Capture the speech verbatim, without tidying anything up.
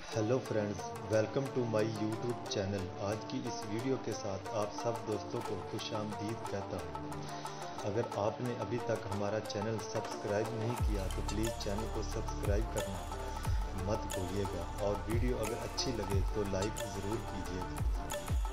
Hello friends, welcome to my YouTube channel. आज की इस वीडियो के साथ आप सब दोस्तों को खुशामदीद कहता हूँ। अगर आपने अभी तक हमारा चैनल सब्सक्राइब नहीं किया तो प्लीज़ चैनल को सब्सक्राइब करना मत भूलिएगा और वीडियो अगर अच्छी लगे तो लाइक ज़रूर कीजिएगा।